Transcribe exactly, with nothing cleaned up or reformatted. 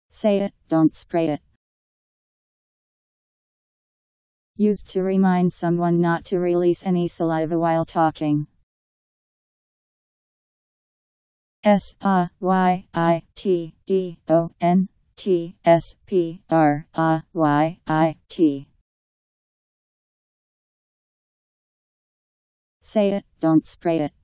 Say it, don't spray it. Used to remind someone not to release any saliva while talking. S A Y I T D O N T S P R A Y I T. Say it, don't spray it.